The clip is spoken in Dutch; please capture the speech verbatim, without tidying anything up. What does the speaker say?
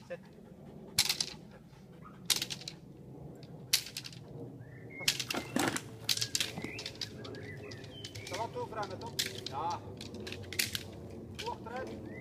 Zet. Zal wat overhangen, toch? Ja. Doe achteruit.